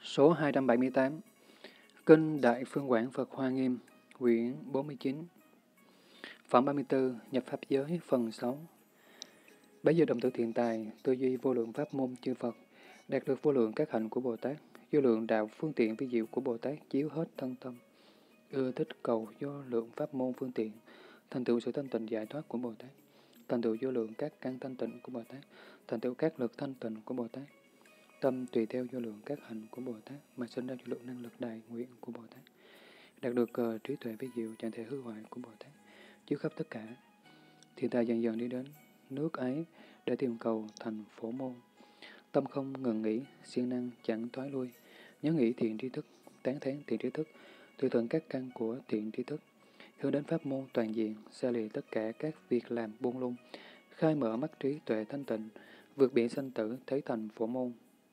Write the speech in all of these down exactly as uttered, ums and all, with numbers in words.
Số hai trăm bảy mươi tám, Kinh Đại Phương Quảng Phật Hoa Nghiêm, quyển bốn mươi chín, Phẩm ba mươi tư, Nhập Pháp Giới, phần sáu. Bấy giờ đồng tử thiện tài, tư duy vô lượng pháp môn chư Phật, đạt được vô lượng các hạnh của Bồ Tát, vô lượng đạo phương tiện vi diệu của Bồ Tát chiếu hết thân tâm, ưa thích cầu vô lượng pháp môn phương tiện, thành tựu sự thanh tịnh giải thoát của Bồ Tát, thành tựu vô lượng các căn thanh tịnh của Bồ Tát, thành tựu các lực thanh tịnh của Bồ Tát. Tâm tùy theo vô lượng các hạnh của Bồ Tát mà sinh ra vô lượng năng lực đại nguyện của Bồ Tát, đạt được cờ trí tuệ vi diệu chẳng thể hư hoại của Bồ Tát, chiếu khắp tất cả. Thiện tài dần dần đi đến nước ấy để tìm cầu thành Phổ Môn. Tâm không ngừng nghỉ, siêng năng chẳng thoái lui, nhớ nghĩ thiện tri thức, tán thán thiện tri thức, tùy thuận các căn của thiện tri thức, hướng đến pháp môn toàn diện, xa lìa tất cả các việc làm buông lung, khai mở mắt trí tuệ thanh tịnh, vượt biển sanh tử thấy thành Phổ Môn.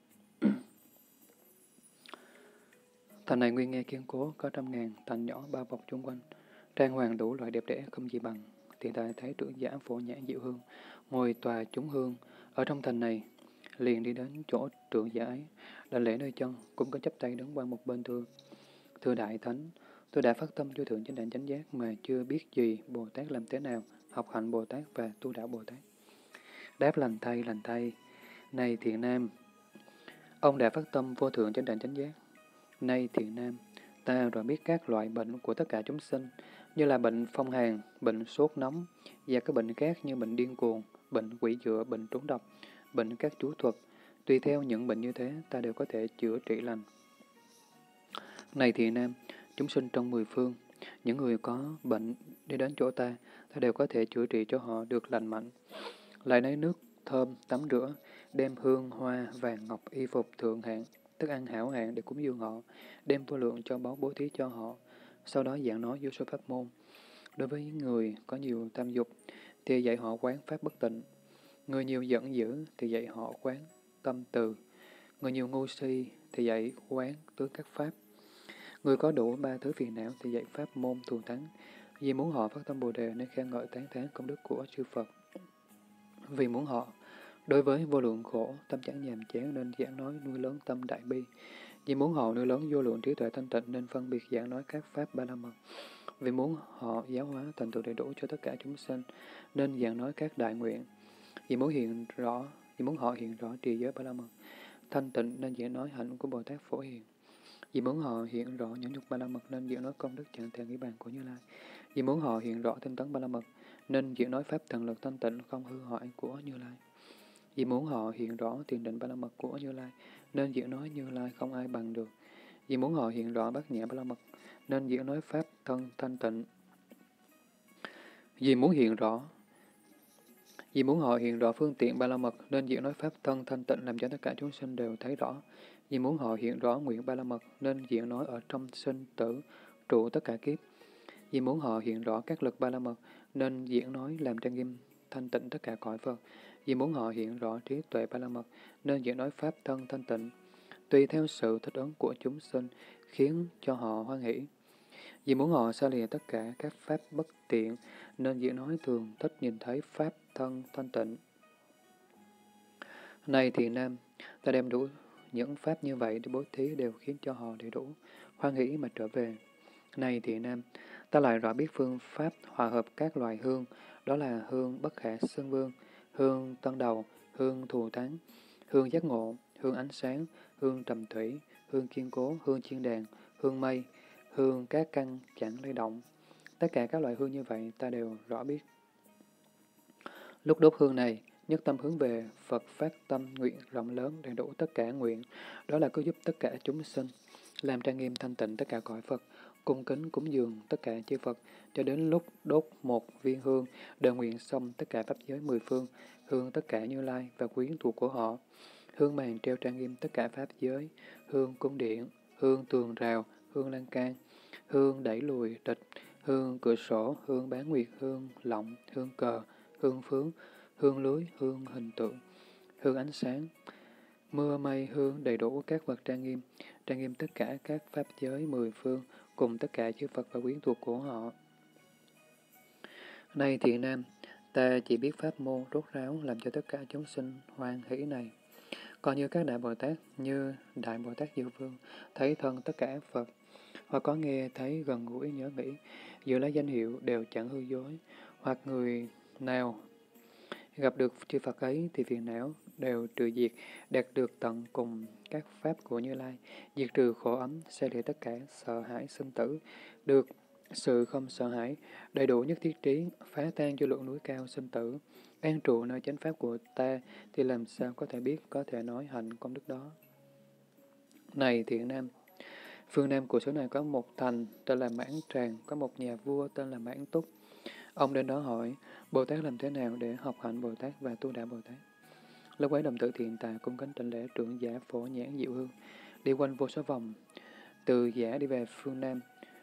Thành này nguyên nghe kiên cố, có trăm ngàn thành nhỏ bao bọc chung quanh, trang hoàng đủ loại đẹp đẽ không gì bằng. Thiện tài thấy trưởng giả Phổ Nhã Diệu Hương ngồi tòa chúng hương ở trong thành này, liền đi đến chỗ trưởng giả ấy, đảnh lễ nơi chân, cũng có chắp tay đứng qua một bên thưa: Thưa Đại Thánh, tôi đã phát tâm vô thượng chánh đẳng chánh giác mà chưa biết gì Bồ Tát làm thế nào, học hạnh Bồ Tát và tu đạo Bồ Tát. Đáp: lành thay, lành thay. Này thiện nam, ông đã phát tâm vô thượng chánh đẳng chánh giác. Này thiện nam, ta rồi biết các loại bệnh của tất cả chúng sinh, như là bệnh phong hàn, bệnh sốt nóng, và các bệnh khác như bệnh điên cuồng, bệnh quỷ dựa, bệnh trúng độc, bệnh các chú thuật. Tùy theo những bệnh như thế, ta đều có thể chữa trị lành. Này thiện nam, chúng sinh trong mười phương, những người có bệnh đi đến chỗ ta, ta đều có thể chữa trị cho họ được lành mạnh. Lại lấy nước thơm tắm rửa, đem hương, hoa, vàng, ngọc, y phục thượng hạng, thức ăn hảo hạng để cúng dường họ, đem vô lượng cho báu bố thí cho họ. Sau đó giảng nói vô số pháp môn. Đối với người có nhiều tam dục, thì dạy họ quán pháp bất tịnh. Người nhiều giận dữ, thì dạy họ quán tâm từ. Người nhiều ngu si, thì dạy quán tướng các pháp. Người có đủ ba thứ phiền não, thì dạy pháp môn thù thắng. Vì muốn họ phát tâm Bồ Đề nên khen ngợi tán thán công đức của chư Phật. Vì muốn họ đối với vô lượng khổ, tâm chẳng nhàm chán nên giảng nói nuôi lớn tâm đại bi. Vì muốn họ nuôi lớn vô lượng trí tuệ thanh tịnh nên phân biệt giảng nói các pháp ba la mật. Vì muốn họ giáo hóa thành tựu đầy đủ cho tất cả chúng sinh nên giảng nói các đại nguyện. Vì muốn hiện rõ, vì muốn họ hiện rõ trì giới ba la mật thanh tịnh nên giảng nói hạnh của Bồ Tát Phổ Hiền. Vì muốn họ hiện rõ những nhục ba la mật nên giảng nói công đức chẳng thể nghĩ bàn của Như Lai. Vì muốn họ hiện rõ tinh tấn ba la mật nên giảng nói pháp thần lực thanh tịnh không hư hoại của Như Lai. Vì muốn họ hiện rõ thiền định ba la mật của Như Lai nên diễn nói Như Lai không ai bằng được. Vì muốn họ hiện rõ bát nhã ba la mật nên diễn nói pháp thân thanh tịnh. Vì muốn hiện rõ Vì muốn họ hiện rõ phương tiện ba la mật nên diễn nói pháp thân thanh tịnh làm cho tất cả chúng sinh đều thấy rõ. Vì muốn họ hiện rõ nguyện ba la mật nên diễn nói ở trong sinh tử trụ tất cả kiếp. Vì muốn họ hiện rõ các lực ba la mật nên diễn nói làm trang nghiêm thanh tịnh tất cả cõi Phật. Vì muốn họ hiện rõ trí tuệ ba la mật nên diễn nói pháp thân thanh tịnh, tùy theo sự thích ứng của chúng sinh khiến cho họ hoan hỷ. Vì muốn họ xa lìa tất cả các pháp bất tiện nên diễn nói thường thích nhìn thấy pháp thân thanh tịnh. Này thiện nam, ta đem đủ những pháp như vậy để bố thí đều khiến cho họ đầy đủ hoan hỷ mà trở về. Này thiện nam, ta lại rõ biết phương pháp hòa hợp các loài hương, đó là hương bất khả xưng vương, hương tân đầu, hương thù thắng, hương giác ngộ, hương ánh sáng, hương trầm thủy, hương kiên cố, hương chiên đàn, hương mây, hương các căn chẳng lay động. Tất cả các loại hương như vậy ta đều rõ biết. Lúc đốt hương này, nhất tâm hướng về Phật phát tâm nguyện rộng lớn đầy đủ tất cả nguyện, đó là cứu giúp tất cả chúng sinh, làm trang nghiêm thanh tịnh tất cả cõi Phật, cung kính cúng dường tất cả chư Phật, cho đến lúc đốt một viên hương, đều nguyện xong tất cả pháp giới mười phương, hương tất cả Như Lai và quyến thuộc của họ, hương màn treo trang nghiêm tất cả pháp giới, hương cung điện, hương tường rào, hương lan can, hương đẩy lùi địch, hương cửa sổ, hương bán nguyệt, hương lọng, hương cờ, hương phướng, hương lưới, hương hình tượng, hương ánh sáng, mưa mây hương đầy đủ các vật trang nghiêm, trang nghiêm tất cả các pháp giới mười phương, cùng tất cả chư Phật và quyến thuộc của họ. Này thiện nam, ta chỉ biết pháp môn rốt ráo làm cho tất cả chúng sinh hoan hỷ này. Còn như các đại Bồ Tát, như Đại Bồ Tát Diệu Vương, thấy thân tất cả Phật, hoặc có nghe thấy gần gũi nhớ nghĩ, giữ lấy danh hiệu đều chẳng hư dối, hoặc người nào gặp được chư Phật ấy thì phiền não đều trừ diệt, đạt được tận cùng các pháp của Như Lai, diệt trừ khổ ấm, xa lìa tất cả sợ hãi sinh tử, được sự không sợ hãi, đầy đủ nhất thiết trí, phá tan vô lượng núi cao sinh tử, an trụ nơi chánh pháp của ta, thì làm sao có thể biết, có thể nói hành công đức đó. Này thiện nam, phương Nam của xứ này có một thành tên là Mãn Tràng, có một nhà vua tên là Mãn Túc. Ông đến đó hỏi, Bồ Tát làm thế nào để học hạnh Bồ Tát và tu đạo Bồ Tát? Lúc ấy đồng tử thiện tài cung kính trịnh lễ trưởng giả Phổ Nhãn Diệu Hương, đi quanh vô số vòng, từ giả đi về phương Nam.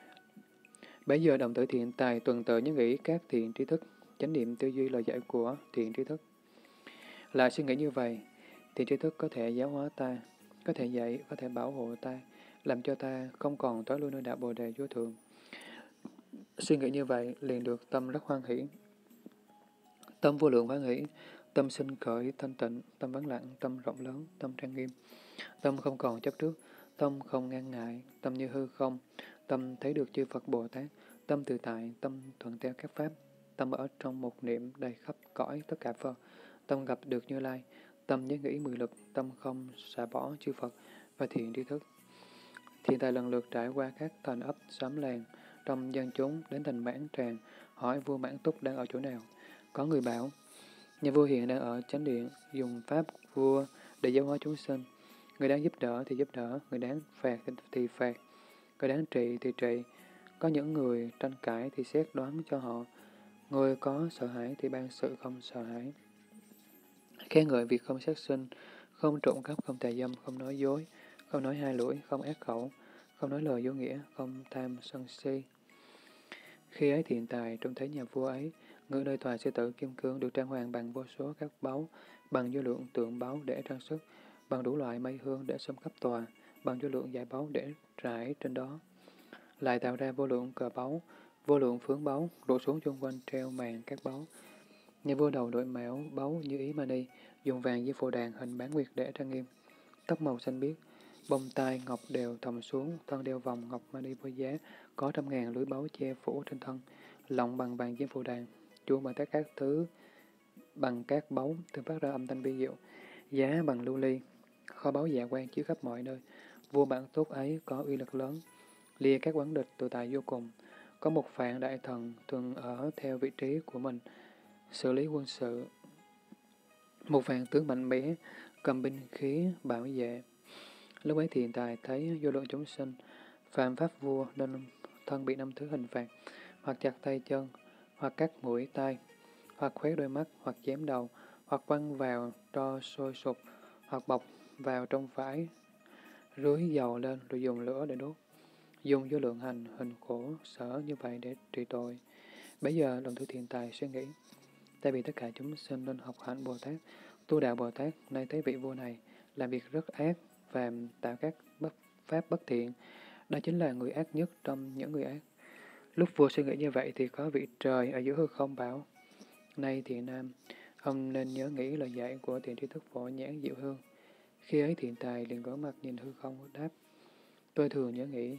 Bấy giờ đồng tử thiện tài tuần tự nhớ nghĩ các thiện trí thức, chánh niệm tư duy lời dạy của thiện trí thức. Lại suy nghĩ như vậy, thiện trí thức có thể giáo hóa ta, có thể dạy, có thể bảo hộ ta, làm cho ta không còn tối lui nơi đạo Bồ Đề vô thượng. Suy nghĩ như vậy liền được tâm rất hoan hỷ. Tâm vô lượng hoan hỷ, tâm sinh khởi thanh tịnh, tâm vắng lặng, tâm rộng lớn, tâm trang nghiêm, tâm không còn chấp trước, tâm không ngăn ngại, tâm như hư không, tâm thấy được chư Phật Bồ Tát, tâm tự tại, tâm thuận theo các pháp, tâm ở trong một niệm đầy khắp cõi tất cả Phật, tâm gặp được Như Lai, tâm nhớ nghĩ mười lực, tâm không xả bỏ chư Phật và thiện tri thức. Thiện tài lần lượt trải qua các thành ấp xóm làng, trong dân chúng đến thành Mãn Tràng, hỏi vua Mãn Túc đang ở chỗ nào. Có người bảo, nhà vua hiện đang ở chánh điện, dùng pháp vua để giáo hóa chúng sinh. Người đáng giúp đỡ thì giúp đỡ, người đáng phạt thì phạt, người đáng trị thì trị. Có những người tranh cãi thì xét đoán cho họ, người có sợ hãi thì ban sự không sợ hãi. Khen ngợi việc không sát sinh, không trộm cắp, không tà dâm, không nói dối, không nói hai lưỡi, không ác khẩu, không nói lời vô nghĩa, không tham sân si. Khi ấy thiện tài trông thấy nhà vua ấy, ngự nơi tòa sư tử kim cương được trang hoàng bằng vô số các báu, bằng vô lượng tượng báu để trang sức, bằng đủ loại mây hương để xâm khắp tòa, bằng vô lượng giải báu để trải trên đó. Lại tạo ra vô lượng cờ báu, vô lượng phướng báu, đổ xuống chung quanh treo màn các báu. Nhà vua đầu đội mão báu như ý mani, dùng vàng với phù đàn hình bán nguyệt để trang nghiêm. Tóc màu xanh biếc, bông tai ngọc đều thòng xuống, thân đeo vòng ngọc mani vô giá, có trăm ngàn lưới báu che phủ trên thân, lọng bằng vàng với phù đàn, chuông bằng tất các thứ bằng các báu, thường phát ra âm thanh vi diệu, giá bằng lưu ly, kho báu dạ quang chiếu khắp mọi nơi. Vua Mãn Túc ấy có uy lực lớn, lìa các quán địch tự tại vô cùng. Có một phạn đại thần thường ở theo vị trí của mình, xử lý quân sự. Một vạn tướng mạnh mẽ, cầm binh khí, bảo vệ. Lúc ấy thiện tài thấy vô lượng chúng sinh, phạm pháp vua nên thân bị năm thứ hình phạt, hoặc chặt tay chân, hoặc cắt mũi tai, hoặc khoét đôi mắt, hoặc chém đầu, hoặc quăng vào tro sôi sục, hoặc bọc vào trong vải, rưới dầu lên rồi dùng lửa để đốt. Dùng vô lượng hành, hình khổ, sở như vậy để trị tội. Bây giờ đồng tử thiện tài suy nghĩ, tại vì tất cả chúng sinh nên học hạnh Bồ Tát, tu đạo Bồ Tát, nay thấy vị vua này làm việc rất ác và tạo các bất pháp bất thiện, đó chính là người ác nhất trong những người ác. Lúc vua suy nghĩ như vậy thì có vị trời ở giữa hư không bảo, nay thiện nam, ông nên nhớ nghĩ lời dạy của thiện tri thức Phổ Nhãn Diệu Hương. Khi ấy thiện tài liền ngửa mặt nhìn hư không đáp, tôi thường nhớ nghĩ.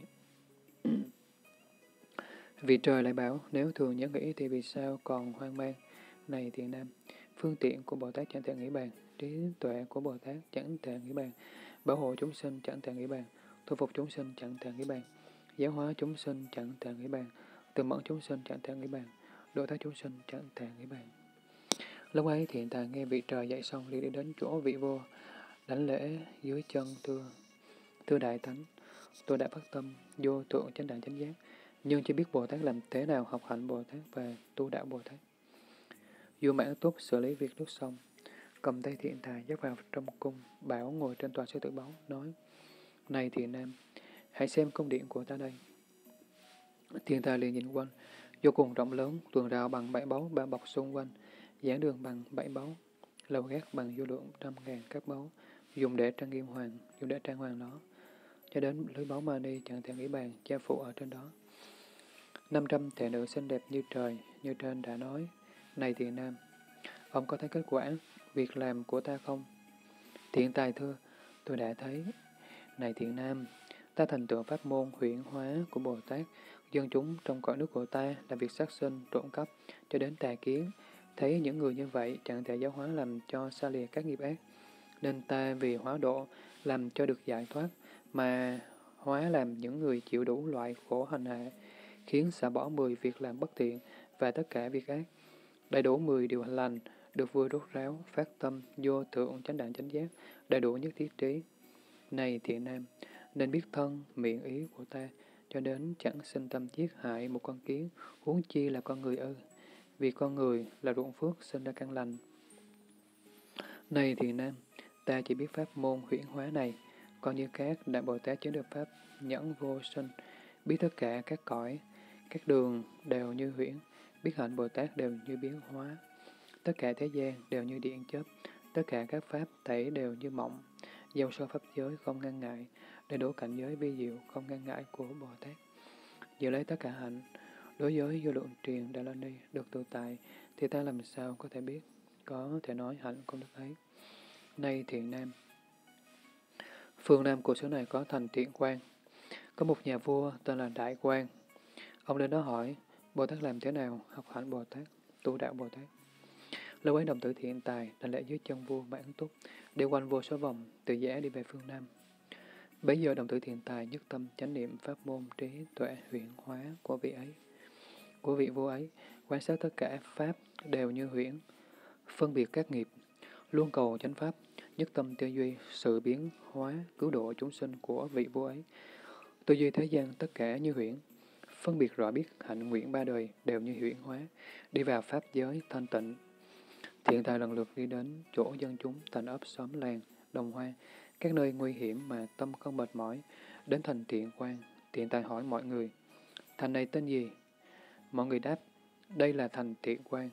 Vị trời lại bảo, nếu thường nhớ nghĩ thì vì sao còn hoang mang? Này thiện nam, phương tiện của Bồ Tát chẳng thể nghĩ bàn, trí tuệ của Bồ Tát chẳng thể nghĩ bàn, bảo hộ chúng sinh chẳng thể nghĩ bàn, thu phục chúng sinh chẳng thể nghĩ bàn, giáo hóa chúng sinh chẳng thể nghĩ bàn, từ mẫn chúng sinh chẳng thể nghĩ bàn, độ thoát chúng sinh chẳng thể nghĩ bàn. Lúc ấy thiện tài nghe vị trời dạy xong liền đi đến chỗ vị vua, đảnh lễ dưới chân thưa, thưa đại thánh, tôi đã phát tâm vô thượng chánh đẳng chánh giác, nhưng chưa biết Bồ Tát làm thế nào học hạnh Bồ Tát và tu đạo Bồ Tát. Vua Mãn Túc xử lý việc nước xong, cầm tay thiện tài dắt vào trong cung, bảo ngồi trên tòa sư tử báu, nói, này thiện nam, hãy xem cung điện của ta đây. Thiện tài liền nhìn quanh, vô cùng rộng lớn, tường rào bằng bảy báu bao bọc xung quanh, giảng đường bằng bảy báu, lầu gác bằng vô lượng trăm ngàn các báu, dùng để trang nghiêm hoàng, dùng để trang hoàng nó, cho đến lưới báu mani chẳng thể nghĩ bàn, cha phụ ở trên đó. Năm trăm thể nữ xinh đẹp như trời, như trên đã nói, này thiện nam, ông có thấy kết quả việc làm của ta không? Thiện tài thưa, tôi đã thấy. Này thiện nam, ta thành tựu pháp môn huyễn hóa của Bồ Tát, dân chúng trong cõi nước của ta là việc sát sinh, trộm cắp, cho đến tà kiến. Thấy những người như vậy chẳng thể giáo hóa làm cho xa lìa các nghiệp ác. Nên ta vì hóa độ, làm cho được giải thoát, mà hóa làm những người chịu đủ loại khổ hành hạ, khiến xả bỏ mười việc làm bất thiện và tất cả việc ác. Đầy đủ mười điều lành, được vui rốt ráo, phát tâm, vô thượng, chánh đẳng chánh giác, đầy đủ nhất thiết trí. Này thiện nam, nên biết thân, miệng ý của ta, cho đến chẳng sinh tâm giết hại một con kiến, huống chi là con người ư. Vì con người là ruộng phước sinh ra căn lành. Này thiện nam, ta chỉ biết pháp môn huyễn hóa này, còn như các đại Bồ Tát chứng được pháp nhẫn vô sinh, biết tất cả các cõi, các đường đều như huyễn, biết hạnh Bồ Tát đều như biến hóa, tất cả thế gian đều như điện chớp, tất cả các pháp thảy đều như mộng, giàu so pháp giới không ngăn ngại, đầy đủ cảnh giới vi diệu không ngăn ngại của Bồ Tát. Giữ lấy tất cả hạnh, đối với vô lượng truyền Đà La Ni được tự tại, thì ta làm sao có thể biết, có thể nói hạnh công đức ấy. Nay thiện nam, phương nam của xứ này có thành Thiện Quang. Có một nhà vua tên là Đại Quang. Ông đến đó hỏi, Bồ Tát làm thế nào học hạnh Bồ Tát, tu đạo Bồ Tát? Lâu ấy đồng tử Thiện Tài đảnh lễ dưới chân vua Bản Túc, đi quanh vô số vòng, từ giả đi về phương Nam. Bấy giờ đồng tử Thiện Tài nhất tâm chánh niệm pháp môn trí tuệ huyễn hóa của vị ấy, của vị vua ấy, quan sát tất cả pháp đều như huyễn, phân biệt các nghiệp, luôn cầu chánh pháp, nhất tâm tư duy sự biến hóa cứu độ chúng sinh của vị vua ấy. Tư duy thế gian tất cả như huyễn, phân biệt rõ biết hạnh nguyện ba đời đều như huyễn hóa, đi vào pháp giới thanh tịnh. Thiện Tài lần lượt đi đến chỗ dân chúng, thành ấp xóm làng, đồng hoa, các nơi nguy hiểm mà tâm không mệt mỏi, đến thành Thiện Quang. Thiện Tài hỏi mọi người, thành này tên gì? Mọi người đáp, đây là thành Thiện Quang.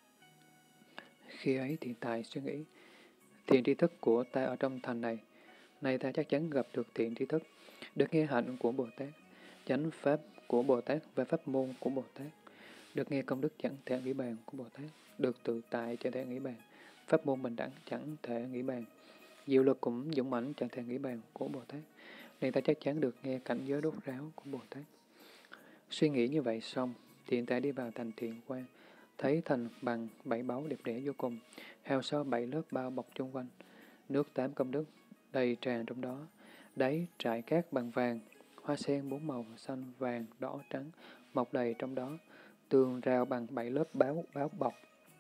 Khi ấy Thiện Tài suy nghĩ, thiện tri thức của ta ở trong thành này, nay ta chắc chắn gặp được thiện tri thức, được nghe hạnh của Bồ Tát, chánh pháp của Bồ Tát và pháp môn của Bồ Tát, được nghe công đức chẳng thể nghĩ bàn của Bồ Tát, được tự tại chẳng thể nghĩ bàn, pháp môn bình đẳng chẳng thể nghĩ bàn, diệu lực cũng dũng mãnh chẳng thể nghĩ bàn của Bồ Tát, nên ta chắc chắn được nghe cảnh giới đốt ráo của Bồ Tát. Suy nghĩ như vậy xong, Thiện Tài đi vào thành Thiện Quang, thấy thành bằng bảy báu đẹp đẽ vô cùng, hào sao bảy lớp bao bọc chung quanh, nước tám công đức đầy tràn trong đó, đáy trải cát bằng vàng, hoa sen bốn màu xanh, vàng, đỏ, trắng mọc đầy trong đó, tường rào bằng bảy lớp báo báo bọc.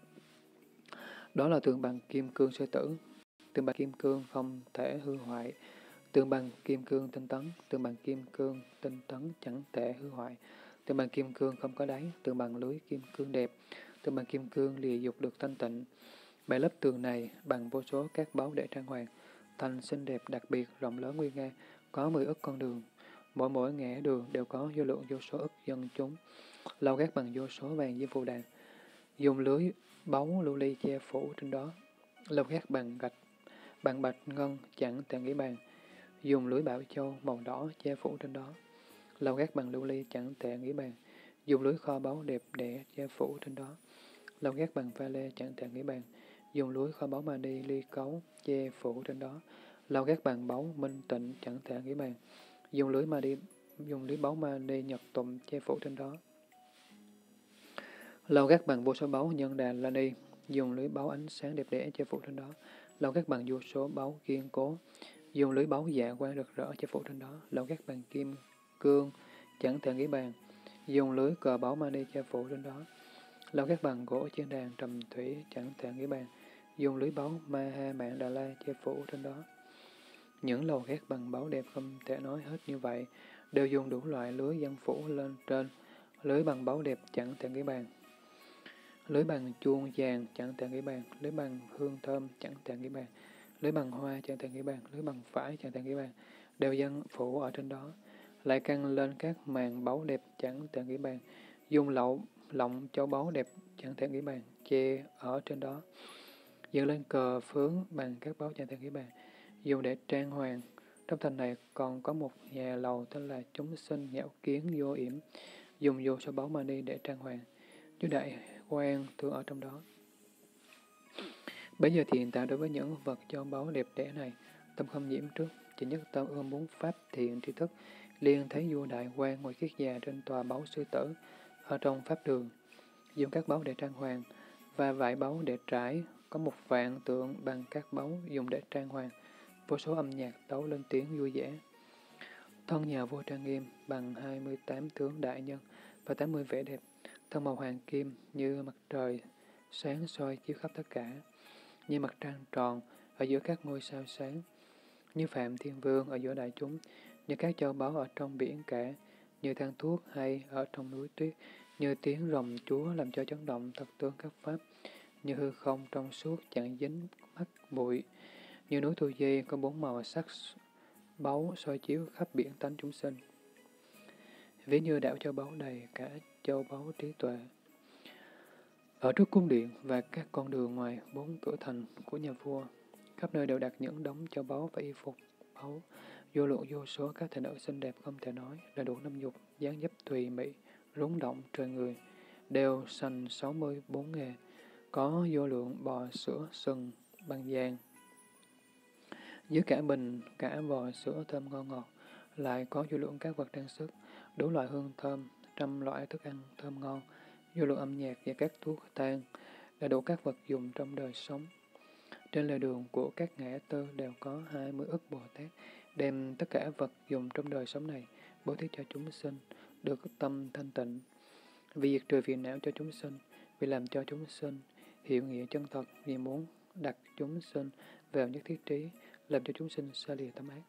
Đó là tường bằng kim cương sư tử, tường bằng kim cương không thể hư hoại, tường bằng kim cương tinh tấn, tường bằng kim cương tinh tấn chẳng thể hư hoại, tường bằng kim cương không có đáy, tường bằng lưới kim cương đẹp, tường bằng kim cương lìa dục được thanh tịnh. Bảy lớp tường này bằng vô số các báu để trang hoàng, thành xinh đẹp đặc biệt, rộng lớn nguy nga, có mười ức con đường. Mỗi mỗi ngã đường đều có vô lượng vô số ức dân chúng, lau gác bằng vô số vàng với phù đàn, dùng lưới báu lưu ly che phủ trên đó, lau gác bằng gạch, bằng bạch ngân chẳng thể nghĩ bàn, dùng lưới bảo châu màu đỏ che phủ trên đó, lau gác bằng lưu ly chẳng thể nghĩ bàn, dùng lưới kho báu đẹp đẽ che phủ trên đó, lau gác bằng pha lê chẳng thể nghĩ bàn, dùng lưới kho báu mani ly cấu che phủ trên đó, lau gác bằng báu minh tịnh chẳng thể nghĩ bàn, dùng lưới mani dùng lưới báu mani nhật tụng che phủ trên đó, lau gác bằng vô số báu nhân đà la ni, dùng lưới báu ánh sáng đẹp đẽ che phủ trên đó, lau gác bằng vô số báu kiên cố, dùng lưới báu dạ quang rực rỡ che phủ trên đó, lau gác bằng kim cương chẳng thể nghĩ bàn, dùng lưới cờ báu mani che phủ trên đó, lau gác bằng gỗ chiên đàn trầm thủy chẳng thể nghĩ bàn, dùng lưới báu ma ha mạng đà la che phủ trên đó. Những lầu gác bằng báu đẹp không thể nói hết như vậy, đều dùng đủ loại lưới dân phủ lên trên, lưới bằng báu đẹp chẳng thể nghĩ bàn, lưới bằng chuông vàng chẳng thể nghĩ bàn, lưới bằng hương thơm chẳng thể nghĩ bàn, lưới bằng hoa chẳng thể nghĩ bàn, lưới bằng vải chẳng thể nghĩ bàn, đều dân phủ ở trên đó, lại căng lên các màn báu đẹp chẳng thể nghĩ bàn, dùng lậu lọng châu báu đẹp chẳng thể nghĩ bàn, che ở trên đó, dựng lên cờ phướng bằng các báu chẳng thể nghĩ bàn, dùng để trang hoàng. Trong thành này còn có một nhà lầu tên là chúng sinh ngạo kiến vô yểm, dùng vô số báu mani để trang hoàng. Chư đại quan thường ở trong đó. Bây giờ thì hiện tại đối với những vật châu báu đẹp đẽ này, tâm không nhiễm trước, chỉ nhất tâm ưa muốn pháp thiện tri thức, liền thấy vua đại quan ngồi kiết già trên tòa báu sư tử, ở trong pháp đường, dùng các báu để trang hoàng, và vải báu để trải, có một vạn tượng bằng các báu dùng để trang hoàng, vô số âm nhạc tấu lên tiếng vui vẻ. Thân nhà vua trang nghiêm bằng hai mươi tám tướng đại nhân và tám mươi vẻ đẹp, thân màu hoàng kim như mặt trời sáng soi chiếu khắp tất cả, như mặt trăng tròn ở giữa các ngôi sao sáng, như Phạm Thiên Vương ở giữa đại chúng, như các châu báu ở trong biển cả, như than thuốc hay ở trong núi tuyết, như tiếng rồng chúa làm cho chấn động thật tướng các pháp, như hư không trong suốt chẳng dính mắc bụi, như núi Tu Di có bốn màu sắc báu soi chiếu khắp biển tánh chúng sinh. Ví như đảo châu báu đầy cả châu báu trí tuệ. Ở trước cung điện và các con đường ngoài bốn cửa thành của nhà vua, khắp nơi đều đặt những đống châu báu và y phục báu, vô lượng vô số các thể nữ xinh đẹp không thể nói, là đủ năm dục, dáng dấp tùy mỹ, rúng động trời người, đều sành sáu mươi bốn nghề, có vô lượng bò sữa sừng bằng vàng. Dưới cả bình, cả vò sữa thơm ngon ngọt, lại có vô lượng các vật trang sức, đủ loại hương thơm, trăm loại thức ăn thơm ngon, vô lượng âm nhạc và các thuốc thang, là đủ các vật dùng trong đời sống. Trên lề đường của các ngã tư đều có hai mươi ức Bồ Tát, đem tất cả vật dùng trong đời sống này, bố thí cho chúng sinh, được tâm thanh tịnh. Vì diệt trừ phiền não cho chúng sinh, vì làm cho chúng sinh hiểu nghĩa chân thật, vì muốn đặt chúng sinh vào nhất thiết trí, làm cho chúng sinh xa lìa tâm ác.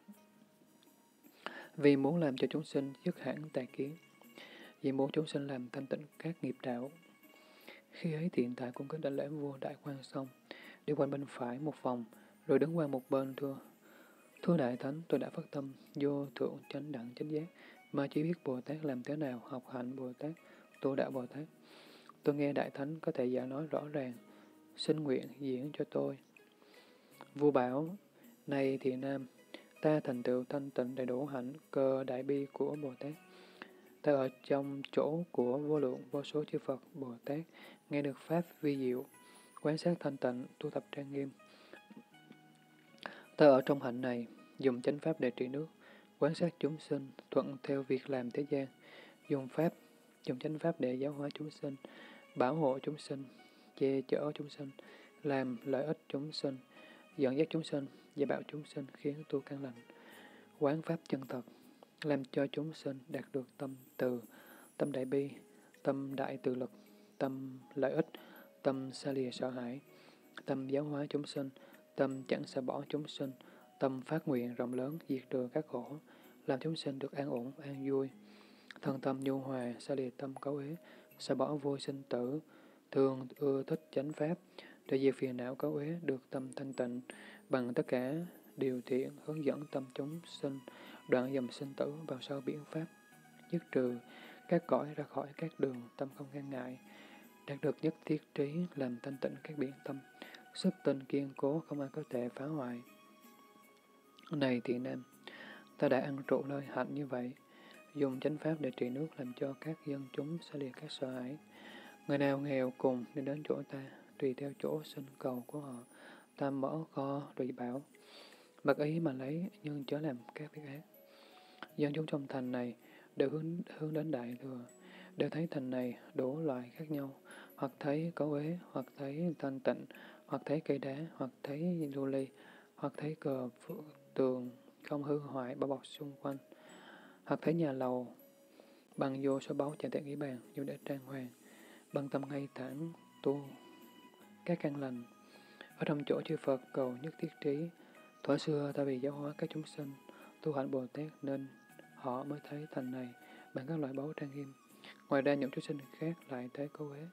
Vì muốn làm cho chúng sinh dứt hẳn tà kiến, vì muốn chúng sinh làm thanh tịnh các nghiệp đạo. Khi ấy thiện tại cung kính đảnh lễ vua đại quan xong, đi quanh bên phải một vòng, rồi đứng qua một bên thưa: Thưa Đại Thánh, tôi đã phát tâm vô thượng chánh đẳng chánh giác, mà chỉ biết Bồ Tát làm thế nào học hạnh Bồ Tát, tu đạo Bồ Tát. Tôi nghe Đại Thánh có thể giảng nói rõ ràng, xin nguyện diễn cho tôi. Vua bảo: Này thiện nam, ta thành tựu thanh tịnh đầy đủ hạnh cơ đại bi của Bồ Tát. Ta ở trong chỗ của vô lượng vô số chư Phật Bồ Tát, nghe được pháp vi diệu, quán sát thanh tịnh, tu tập trang nghiêm. Ta ở trong hạnh này, dùng chánh pháp để trị nước, quán sát chúng sinh, thuận theo việc làm thế gian, dùng pháp, dùng chánh pháp để giáo hóa chúng sinh, bảo hộ chúng sinh, che chở chúng sinh, làm lợi ích chúng sinh, dẫn dắt chúng sinh, dạy bảo chúng sinh khiến tu căn lành, quán pháp chân thật, làm cho chúng sinh đạt được tâm từ, tâm đại bi, tâm đại từ lực, tâm lợi ích, tâm xa lìa sợ hãi, tâm giáo hóa chúng sinh, tâm chẳng xả bỏ chúng sinh, tâm phát nguyện rộng lớn diệt trừ các khổ, làm chúng sinh được an ổn, an vui, thân tâm nhu hòa, xa lìa tâm cấu uế, xả bỏ vô sinh tử, thường ưa thích chánh pháp, để diệt phiền não cấu uế, được tâm thanh tịnh, bằng tất cả điều thiện hướng dẫn tâm chúng sinh, đoạn dầm sinh tử vào sau biển pháp, dứt trừ các cõi ra khỏi các đường, tâm không ngăn ngại, đạt được nhất thiết trí, làm thanh tịnh các biển tâm, sức tinh kiên cố không ai có thể phá hoại. Này thiện nam, ta đã ăn trụ nơi hạnh như vậy, dùng chánh pháp để trị nước, làm cho các dân chúng xa lìa các sợ hãi. Người nào nghèo cùng nên đến chỗ ta, tùy theo chỗ sinh cầu của họ, ta mở kho rồi bảo, mặc ý mà lấy, nhưng chớ làm các việc ác. Dân chúng trong thành này đều hướng, hướng đến Đại Thừa, đều thấy thành này đủ loại khác nhau, hoặc thấy cấu uế, hoặc thấy thanh tịnh, hoặc thấy cây đá, hoặc thấy lưu ly, hoặc thấy cờ phượng tường không hư hoại bao bọc xung quanh, hoặc thấy nhà lầu bằng vô số báu chạm tại nghĩ bàn dùng để trang hoàng, bằng tâm ngay thẳng tu các căn lành. Ở trong chỗ chư Phật cầu nhất thiết trí, thuở xưa ta vì giáo hóa các chúng sinh, tu hạnh Bồ Tát nên họ mới thấy thành này bằng các loại báu trang nghiêm. Ngoài ra những chúng sinh khác lại thấy cấu uế.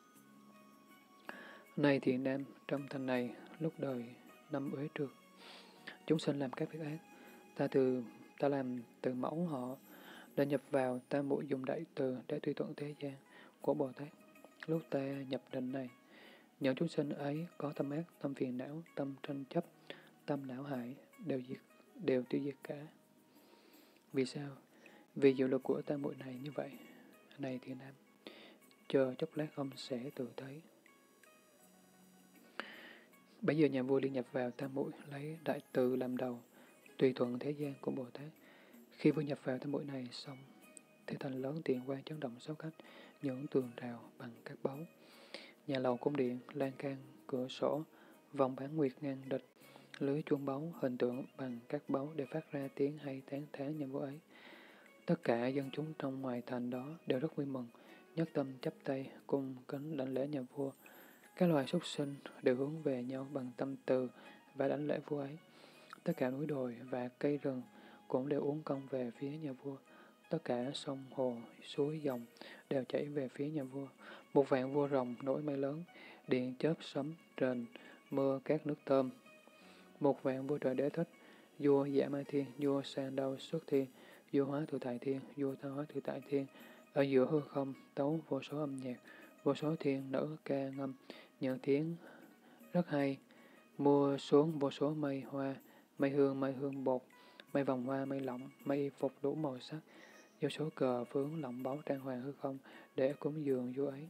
Này thiện nam, trong thành này lúc đời năm uế trượt, chúng sinh làm các việc ác, ta từ ta làm từ mẫu họ, đã nhập vào tam muội dùng đại từ để tùy thuận thế gian của Bồ Tát. Lúc ta nhập định này, những chúng sinh ấy có tâm ác, tâm phiền não, tâm tranh chấp, tâm não hại, đều diệt, đều tiêu diệt cả. Vì sao? Vì diệu lực của tam muội này như vậy. Này thiện nam, chờ chốc lát ông sẽ tự thấy. Bây giờ nhà vua liên nhập vào tam muội, lấy đại từ làm đầu, tùy thuận thế gian của Bồ Tát. Khi vua nhập vào tam muội này xong, thế thành lớn tiền quan chấn động sáu cách, những tường rào bằng các báu, nhà lầu cung điện, lan can, cửa sổ, vòng bán nguyệt ngang địch, lưới chuông báu, hình tượng bằng các báu để phát ra tiếng hay tán thán nhà vua ấy. Tất cả dân chúng trong ngoài thành đó đều rất vui mừng, nhất tâm chắp tay cung kính đảnh lễ nhà vua. Các loài súc sinh đều hướng về nhau bằng tâm từ và đảnh lễ vua ấy. Tất cả núi đồi và cây rừng cũng đều uốn cong về phía nhà vua. Tất cả sông hồ, suối dòng đều chảy về phía nhà vua. Một vạn vua rồng nổi mây lớn, điện chớp sấm rền, mưa các nước tôm. Một vạn vua trời đế thích, vua Dạ Ma Thiên, vua Sang Đau Xuất Thiên, vua Hóa Tự Tại Thiên, vua Tha Hóa Tự Tại Thiên. Ở giữa hư không tấu vô số âm nhạc, vô số thiên nữ ca ngâm, những tiếng rất hay. Mưa xuống vô số mây hoa, mây hương, mây hương bột, mây vòng hoa, mây lỏng, mây y phục đủ màu sắc, vô số cờ phướng lộng báu trang hoàng hư không để cúng dường vua ấy.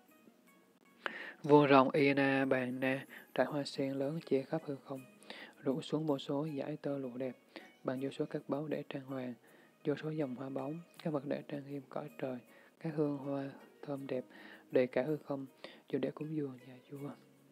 Vua rồng Ina bàn na trải hoa sen lớn che khắp hư không, rủ xuống vô số dải tơ lụa đẹp, bằng vô số các báu để trang hoàng, vô số dòng hoa bóng, các vật để trang nghiêm cõi trời, các hương hoa thơm đẹp đầy cả hư không, dù để cúng dường nhà vua.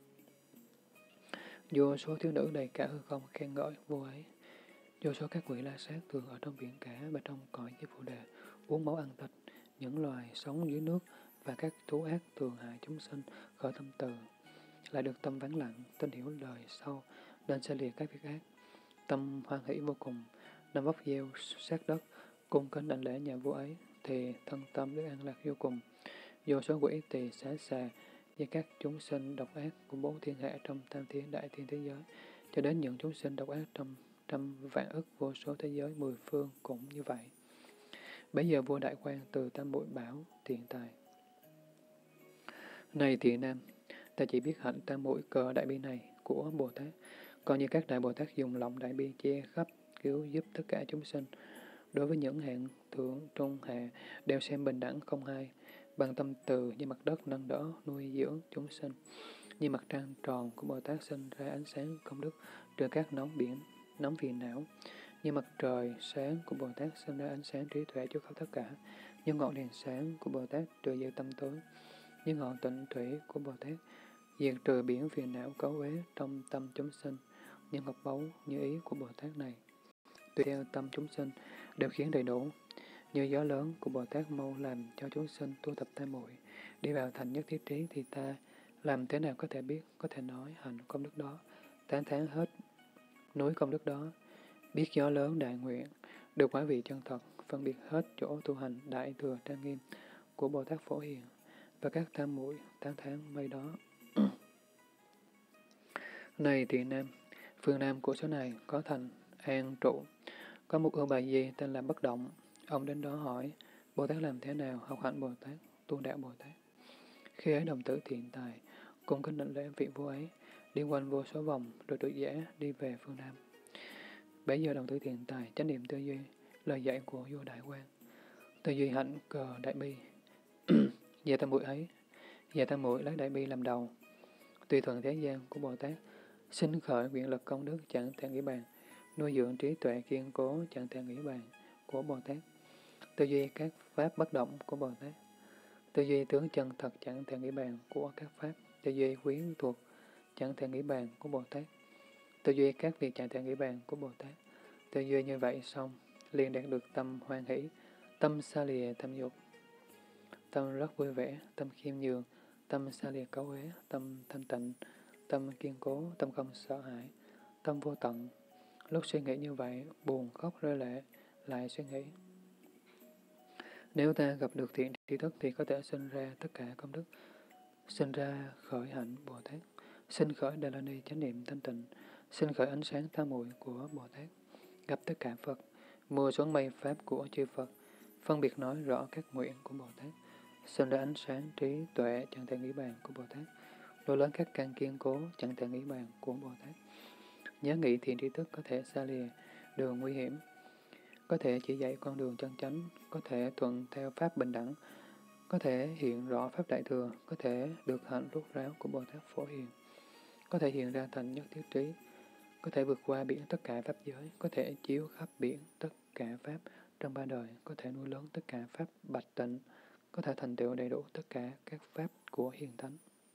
Vô số thiếu nữ đầy cả hư không khen ngợi vua ấy. Vô số các quỷ la sát thường ở trong biển cả và trong cõi như phụ đề, uống máu ăn thịt, những loài sống dưới nước và các thú ác thường hại chúng sinh khởi tâm từ, lại được tâm vắng lặng, tin hiểu lời sau, nên sẽ lìa các việc ác. Tâm hoan hỷ vô cùng, nằm vóc gieo sát đất, cung kính đảnh lễ nhà vua ấy, thì thân tâm được an lạc vô cùng. Vô số quỷ tỳ xá xà và các chúng sinh độc ác của bốn thiên hạ trong tam thiên đại thiên thế giới, cho đến những chúng sinh độc ác trong trăm vạn ức vô số thế giới mười phương cũng như vậy. Bấy giờ vua Đại Quang từ tam muội bảo Thiện Tài: Này Thiện Nam, ta chỉ biết hạnh tam muội cờ đại bi này của Bồ Tát, còn như các đại Bồ Tát dùng lòng đại bi che khắp cứu giúp tất cả chúng sinh. Đối với những hạng thượng trung hạ đều xem bình đẳng không hai, bằng tâm từ như mặt đất nâng đỡ nuôi dưỡng chúng sinh, như mặt trăng tròn của Bồ Tát sinh ra ánh sáng công đức trừ các nóng biển nóng phiền não, như mặt trời sáng của Bồ Tát sinh ra ánh sáng trí tuệ chiếu khắp tất cả, như ngọn đèn sáng của Bồ Tát trừ diệt tâm tối, như ngọn tịnh thủy của Bồ Tát diệt trừ biển phiền não cấu uế trong tâm chúng sinh, như ngọc báu như ý của Bồ Tát này tùy theo tâm chúng sinh đều khiến đầy đủ, như gió lớn của Bồ Tát mau làm cho chúng sinh tu tập tam muội đi vào thành nhất thiết trí, thì ta làm thế nào có thể biết, có thể nói hành công đức đó, tán thán hết núi công đức đó, biết gió lớn đại nguyện, được quả vị chân thật, phân biệt hết chỗ tu hành đại thừa trang nghiêm của Bồ Tát Phổ Hiền và các tam muội tán thán mây đó. Này Thiện Nam, phương Nam của số này có thành An Trụ, có một ưu bà di tên là Bất Động. Ông đến đó hỏi, Bồ Tát làm thế nào học hạnh Bồ Tát, tu đạo Bồ Tát? Khi ấy đồng tử Thiện Tài cùng kính định lễ vị vua ấy, đi quanh vô số vòng, rồi tự giả đi về phương Nam. Bấy giờ đồng tử Thiện Tài chánh niệm tư duy lời dạy của vua Đại Quang, tư duy hạnh cờ đại bi. Về tam muội ấy, về tam muội lấy đại bi làm đầu, tùy thuận thế gian của Bồ Tát, sinh khởi nguyện lực công đức chẳng thể nghĩ bàn, nuôi dưỡng trí tuệ kiên cố chẳng thể nghĩ bàn của Bồ Tát, tư duy các pháp bất động của Bồ Tát, tư duy tướng chân thật chẳng thể nghĩ bàn của các pháp, tư duy quyến thuộc chẳng thể nghĩ bàn của Bồ Tát, tư duy các việc chẳng thể nghĩ bàn của Bồ Tát. Tư duy như vậy xong, liền đạt được tâm hoan hỷ, tâm xa lìa tham dục, tâm rất vui vẻ, tâm khiêm nhường, tâm xa lìa cấu uế, tâm thanh tịnh, tâm kiên cố, tâm không sợ hãi, tâm vô tận. Lúc suy nghĩ như vậy, buồn khóc rơi lệ, lại suy nghĩ: Nếu ta gặp được thiện tri thức thì có thể sinh ra tất cả công đức, sinh ra khởi hạnh Bồ Tát, sinh khởi Đà La Ni chánh niệm thanh tịnh, sinh khởi ánh sáng tam muội của Bồ Tát, gặp tất cả Phật, mưa xuống mây pháp của chư Phật, phân biệt nói rõ các nguyện của Bồ Tát, sinh ra ánh sáng trí tuệ chẳng thể nghĩ bàn của Bồ Tát, nuôi lớn các căn kiên cố chẳng thể nghĩ bàn của Bồ Tát. Nhớ nghĩ thiện tri thức có thể xa lìa đường nguy hiểm, có thể chỉ dạy con đường chân chánh, có thể thuận theo pháp bình đẳng, có thể hiện rõ pháp đại thừa, có thể được hạnh rút ráo của Bồ Tát Phổ Hiền, có thể hiện ra thành nhất thiết trí, có thể vượt qua biển tất cả pháp giới, có thể chiếu khắp biển tất cả pháp trong ba đời, có thể nuôi lớn tất cả pháp bạch tịnh, có thể thành tựu đầy đủ tất cả các pháp của hiền thánh.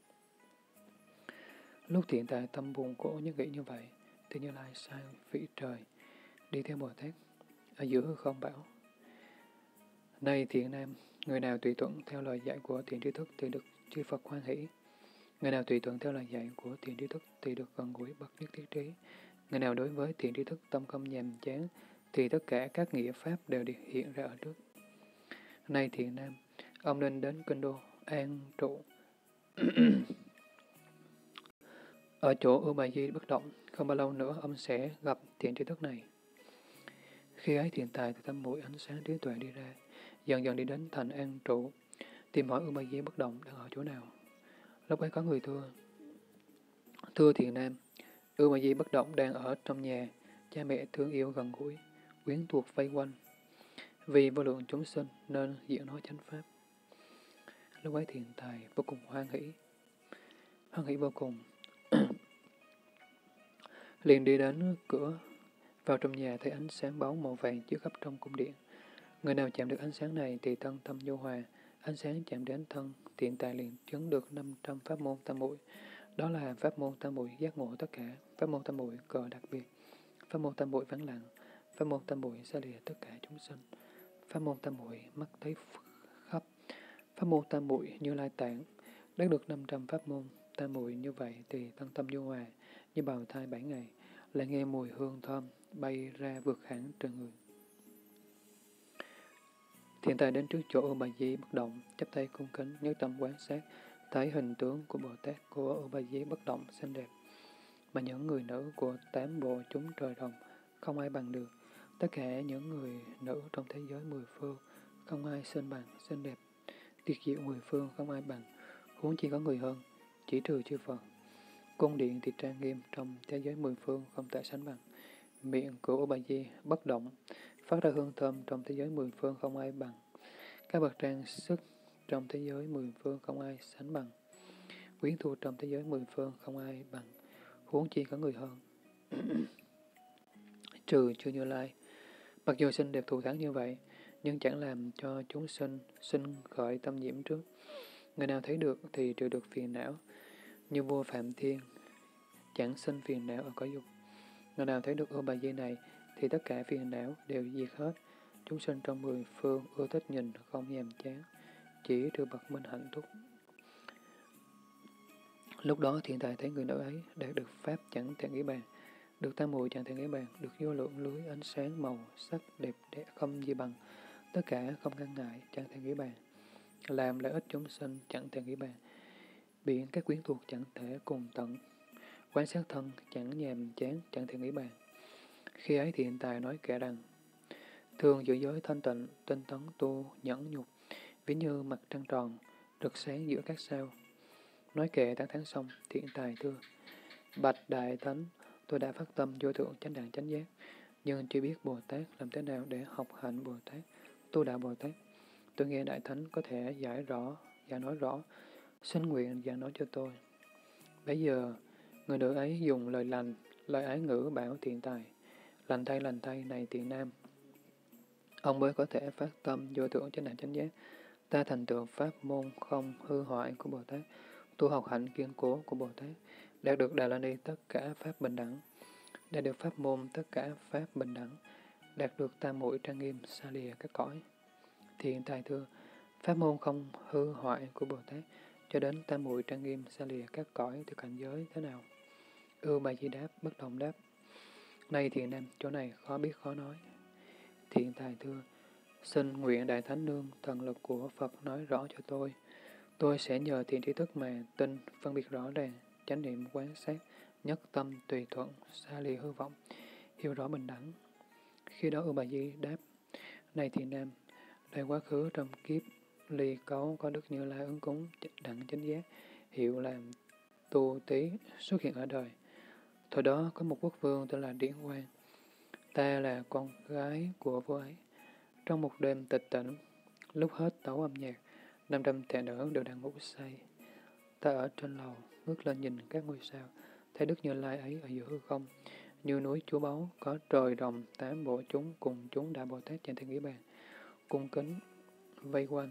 Lúc thiện tài tâm buồn khổ nhất nghĩ như vậy, thì Như Lai sai vị trời, đi theo Bồ Tát, ở giữa hư không bảo: Này thiện nam, người nào tùy thuận theo lời dạy của thiện tri thức thì được chư Phật hoan hỷ. Người nào tùy thuận theo lời dạy của thiện tri thức thì được gần gũi bậc nhất thiết trí. Người nào đối với thiện tri thức tâm không nhàm chán thì tất cả các nghĩa pháp đều được hiện ra ở trước. Này thiện nam, ông nên đến kinh đô an trụ ở chỗ Ưu Bà Di bất động. Không bao lâu nữa ông sẽ gặp thiện tri thức này. Khi ấy thiện tài từ tâm mũi ánh sáng trí tuệ đi ra, dần dần đi đến thành an trụ, tìm hỏi Ưu Bà Di bất động đang ở chỗ nào. Lúc ấy có người thưa: Thưa thiện nam, Ưu Bà Di bất động đang ở trong nhà, cha mẹ thương yêu gần gũi, quyến thuộc vây quanh. Vì vô lượng chúng sinh nên diễn nói chánh pháp. Lúc ấy thiện tài vô cùng hoan hỷ, hoan hỷ vô cùng. Liền đi đến cửa, vào trong nhà thấy ánh sáng báu màu vàng chiếu khắp trong cung điện. Người nào chạm được ánh sáng này thì thân tâm vô hòa, ánh sáng chạm đến thân, thiện tài liền chứng được năm trăm pháp môn tam muội. Đó là pháp môn tam muội giác ngộ tất cả, pháp môn tam muội cờ đặc biệt, pháp môn tam muội vắng lặng, pháp môn tam muội xa lìa tất cả chúng sinh, pháp môn tam muội mắt thấy khắp, pháp môn tam muội Như Lai tạng. Đắc được năm trăm pháp môn tam muội như vậy thì thân tâm vô hòa, như bào thai bảy ngày, lại nghe mùi hương thơm bay ra vượt hẳn trên người. Thiện tài đến trước chỗ Ưu Bà Di bất động, chắp tay cung kính, nhất tâm quan sát, thấy hình tướng của Bồ Tát của Ưu Bà Di bất động xinh đẹp, mà những người nữ của tám bộ chúng trời đồng không ai bằng được. Tất cả những người nữ trong thế giới mười phương không ai xinh bằng, xinh đẹp, tuyệt diệu mười phương không ai bằng, huống chi có người hơn, chỉ trừ chư Phật. Cung điện thì trang nghiêm trong thế giới mười phương không thể sánh bằng. Miệng của Ưu Bà Di bất động, phát ra hương thơm trong thế giới mười phương không ai bằng. Các bậc trang sức trong thế giới mười phương không ai sánh bằng. Quyến thuộc trong thế giới mười phương không ai bằng, huống chi có người hơn. Trừ chư Như Lai, mặc dù xinh đẹp thù thắng như vậy, nhưng chẳng làm cho chúng sinh sinh khởi tâm nhiễm trước. Người nào thấy được thì trừ được phiền não, như vua Phạm Thiên, chẳng sinh phiền não ở cõi dục. Người nào thấy được Ưu Bà Di này thì tất cả phiền não đều diệt hết. Chúng sinh trong mười phương ưa thích nhìn không nhàm chán, chỉ trừ bậc minh hạnh túc. Lúc đó thiện tài thấy người nữ ấy đạt được pháp chẳng thể nghĩ bàn, được tam muội chẳng thể nghĩ bàn, được vô lượng lưới ánh sáng màu sắc đẹp đẽ không gì bằng, tất cả không ngăn ngại chẳng thể nghĩ bàn, làm lợi ích chúng sinh chẳng thể nghĩ bàn, biển các quyến thuộc chẳng thể cùng tận, quan sát thân chẳng nhàm chán chẳng thể nghĩ bàn. Khi ấy thiện tài nói kệ rằng: Thường giữ giới thanh tịnh, tinh tấn tu nhẫn nhục, ví như mặt trăng tròn, rực sáng giữa các sao. Nói kệ tán thán xong, thiện tài thưa: Bạch Đại Thánh, tôi đã phát tâm vô thượng chánh đẳng chánh giác, nhưng chưa biết Bồ Tát làm thế nào để học hạnh Bồ Tát, tu đạo Bồ Tát. Tôi nghe Đại Thánh có thể giải rõ, giải nói rõ, xin nguyện giải nói cho tôi. Bây giờ, người nữ ấy dùng lời lành, lời ái ngữ bảo thiện tài: Lành thay, lành thay, này thiện nam, ông mới có thể phát tâm vô thượng chánh đẳng chánh giác, ta thành tựu pháp môn không hư hoại của Bồ Tát, tu học hạnh kiên cố của Bồ Tát, đạt được Đà La Ni tất cả pháp bình đẳng, đạt được pháp môn tất cả pháp bình đẳng, đạt được tam muội trang nghiêm xa lìa các cõi. Thiện tài thưa: Pháp môn không hư hoại của Bồ Tát cho đến tam muội trang nghiêm xa lìa các cõi từ cảnh giới thế nào? Ưu Bà Di đáp, bất động đáp: Này thiện nam, chỗ này khó biết khó nói. Thiện tài thưa: Xin nguyện Đại Thánh Nương thần lực của Phật nói rõ cho tôi. Tôi sẽ nhờ thiện trí thức mà tin, phân biệt rõ ràng, chánh niệm quán sát, nhất tâm tùy thuận, xa lìa hư vọng, hiểu rõ bình đẳng. Khi đó Ưu Bà Di đáp: Này thiện nam, đại quá khứ trong kiếp ly cấu có Đức Như Lai ứng cúng đẳng chánh giác, hiệu làm tu tí xuất hiện ở đời. Thời đó có một quốc vương tên là Điển Quang. Ta là con gái của vua ấy. Trong một đêm tịch tĩnh, lúc hết tấu âm nhạc, năm trăm thệ nữ đều đang ngủ say. Ta ở trên lầu, ngước lên nhìn các ngôi sao, thấy Đức Như Lai ấy ở giữa hư không, như núi Chúa Báu, có trời đồng, tám bộ chúng cùng chúng Đại Bồ Tát trên thiên nghĩ bàn, cung kính, vây quanh.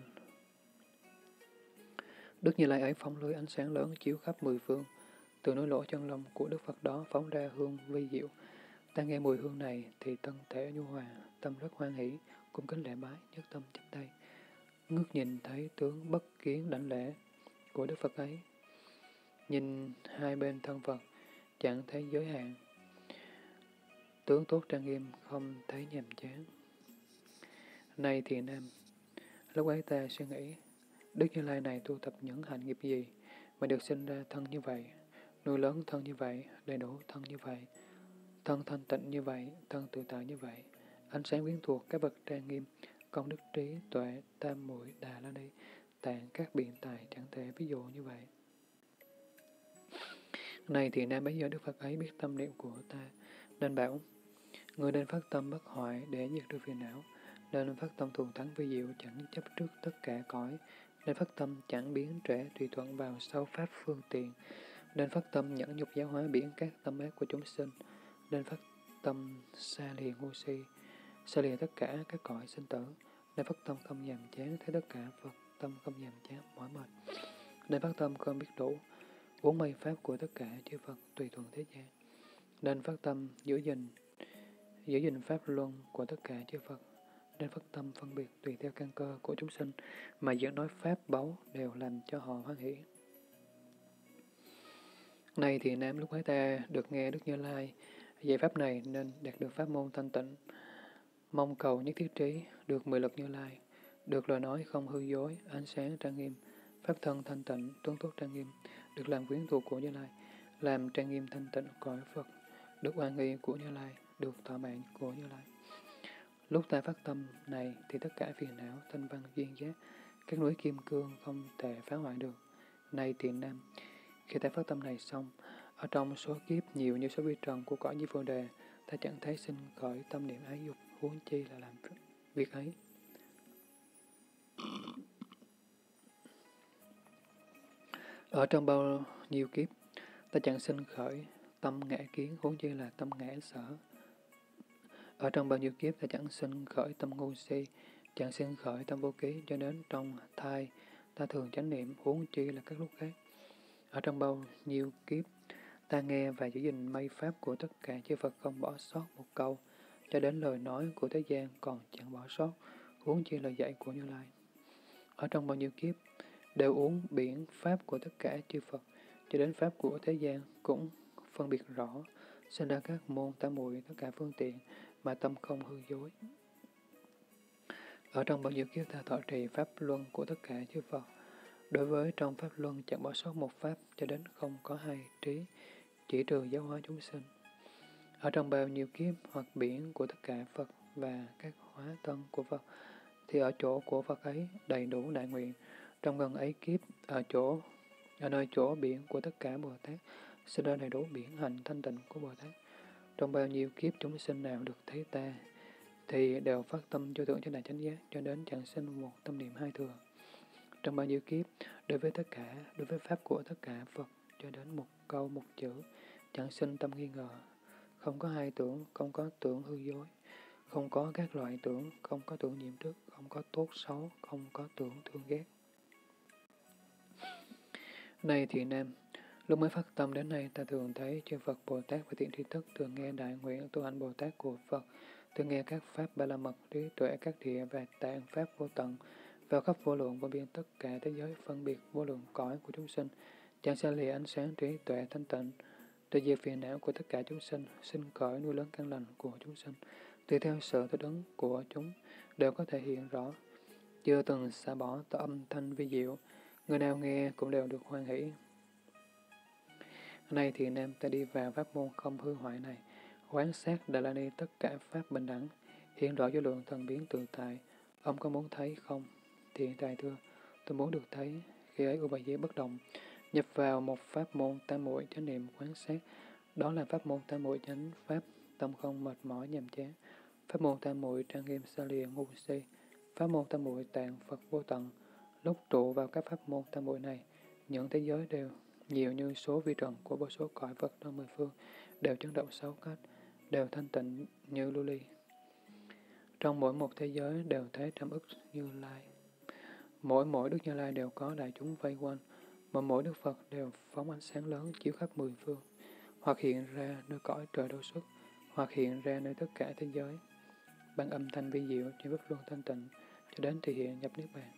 Đức Như Lai ấy phóng lưới ánh sáng lớn chiếu khắp mười phương, từ núi lỗ chân lông của Đức Phật đó phóng ra hương vi diệu. Ta nghe mùi hương này thì thân thể nhu hòa, tâm rất hoan hỷ, cung kính lễ bái, nhất tâm chắp tay. Ngước nhìn thấy tướng bất kiến đảnh lễ của Đức Phật ấy. Nhìn hai bên thân Phật, chẳng thấy giới hạn. Tướng tốt trang nghiêm, không thấy nhàm chán. Này thiện nam, lúc ấy ta suy nghĩ, Đức Như Lai này tu tập những hạnh nghiệp gì mà được sinh ra thân như vậy, nuôi lớn thân như vậy, đầy đủ thân như vậy, thân thanh tịnh như vậy, thân tự tại như vậy, ánh sáng quyến thuộc các bậc trang nghiêm, công đức trí, tuệ, tam muội, đà la ni, tạng các biện tài chẳng thể ví dụ như vậy. Này thì nam bấy giờ Đức Phật ấy biết tâm niệm của ta, nên bảo, người nên phát tâm bất hoại để diệt được phiền não, nên phát tâm thuần thắng vi diệu chẳng chấp trước tất cả cõi, nên phát tâm chẳng biến trẻ tùy thuận vào sau pháp phương tiện, nên phát tâm nhẫn nhục giáo hóa biển các tâm ác của chúng sinh, nên phát tâm xa lìa ngu si, xa lìa tất cả các cõi sinh tử, nên phát tâm không nhàm chán thấy tất cả Phật, tâm không nhàm chán mỏi mệt, nên phát tâm không biết đủ bốn mây pháp của tất cả chư Phật tùy thuận thế gian, nên phát tâm giữ gìn giữ gìn pháp luân của tất cả chư Phật, nên phát tâm phân biệt tùy theo căn cơ của chúng sinh mà diễn nói pháp báu đều làm cho họ hoan hỷ. Này thì nam lúc ấy ta được nghe Đức Như Lai dạy pháp này nên đạt được pháp môn thanh tịnh, mong cầu nhất thiết trí, được mười lực Như Lai, được lời nói không hư dối, ánh sáng trang nghiêm, pháp thân thanh tịnh, tướng tốt trang nghiêm, được làm quyến thuộc của Như Lai, làm trang nghiêm thanh tịnh cõi Phật, được oan nghi của Như Lai, được thọ mạng của Như Lai. Lúc ta phát tâm này thì tất cả phiền não, thanh văn, duyên giác, các núi kim cương không thể phá hoại được. Này thiện nam, khi ta phát tâm này xong, ở trong số kiếp nhiều như số vi trần của cõi Di Phù Đề, ta chẳng thấy sinh khởi tâm niệm ái dục, huống chi là làm việc ấy. Ở trong bao nhiêu kiếp, ta chẳng sinh khởi tâm ngã kiến, huống chi là tâm ngã sở. Ở trong bao nhiêu kiếp, ta chẳng sinh khởi tâm ngu si, chẳng sinh khởi tâm vô ký, cho đến trong thai, ta thường chánh niệm, huống chi là các lúc khác. Ở trong bao nhiêu kiếp, ta nghe và giữ gìn mây pháp của tất cả chư Phật không bỏ sót một câu, cho đến lời nói của thế gian còn chẳng bỏ sót, huống chi lời dạy của Như Lai. Ở trong bao nhiêu kiếp, đều uống biển pháp của tất cả chư Phật, cho đến pháp của thế gian cũng phân biệt rõ, sinh ra các môn tam muội tất cả phương tiện, mà tâm không hư dối. Ở trong bao nhiêu kiếp ta thọ trì pháp luân của tất cả chư Phật, đối với trong pháp luân chẳng bỏ sót một pháp, cho đến không có hai trí, chỉ trừ giáo hóa chúng sinh. Ở trong bao nhiêu kiếp hoặc biển của tất cả Phật và các hóa thân của Phật, thì ở chỗ của Phật ấy đầy đủ đại nguyện. Trong gần ấy kiếp, ở chỗ ở nơi chỗ biển của tất cả Bồ Tát, sinh ra đầy đủ biển hành thanh tịnh của Bồ Tát. Trong bao nhiêu kiếp chúng sinh nào được thấy ta, thì đều phát tâm cho tưởng cho đại chánh giác, cho đến chẳng sinh một tâm niệm hai thừa. Trong bao nhiêu kiếp, đối với tất cả, đối với pháp của tất cả Phật, cho đến một câu một chữ, chẳng sinh tâm nghi ngờ, không có hai tưởng, không có tưởng hư dối, không có các loại tưởng, không có tưởng nhiễm trước, không có tốt xấu, không có tưởng thương ghét. Này thiện nam, lúc mới phát tâm đến nay, ta thường thấy chư Phật Bồ Tát và thiện tri thức, thường nghe đại nguyện tu hành Bồ Tát của Phật, thường nghe các pháp ba la mật, trí tuệ các địa và tạng pháp vô tận, vào khắp vô lượng vô biên tất cả thế giới phân biệt vô lượng cõi của chúng sinh, chẳng xa lìa ánh sáng trí tuệ thanh tịnh, từ diệt phiền não của tất cả chúng sinh, sinh khởi nuôi lớn căn lành của chúng sinh, tùy theo sự thích ứng của chúng, đều có thể hiện rõ, chưa từng xả bỏ tỏ âm thanh vi diệu, người nào nghe cũng đều được hoan hỷ. Nay thì nam ta đi vào pháp môn không hư hoại này, quán sát Đà La Ni tất cả pháp bình đẳng, hiện rõ vô lượng thần biến tự tại. Ông có muốn thấy không? Thiện tài thưa, tôi muốn được thấy. Khi ấy Ubayyi bất động, nhập vào một pháp môn tam muội chánh niệm quán sát. Đó là pháp môn tam muội chánh pháp, tâm không mệt mỏi nhàm chán. Pháp môn tam muội trang nghiêm xa lìa ngu si. Pháp môn tam muội tạng Phật vô tận. Lúc trụ vào các pháp môn tam muội này, những thế giới đều nhiều như số vi trần của vô số cõi vật trong mười phương, đều chấn động sáu cách, đều thanh tịnh như lưu ly. Trong mỗi một thế giới đều thấy trăm ức Như Lai. Mỗi mỗi Đức Như Lai đều có đại chúng vây quanh, mà mỗi Đức Phật đều phóng ánh sáng lớn chiếu khắp mười phương, hoặc hiện ra nơi cõi trời Đâu Xuất, hoặc hiện ra nơi tất cả thế giới, bằng âm thanh vi diệu trên bất luân thanh tịnh, cho đến thì hiện nhập niết bàn.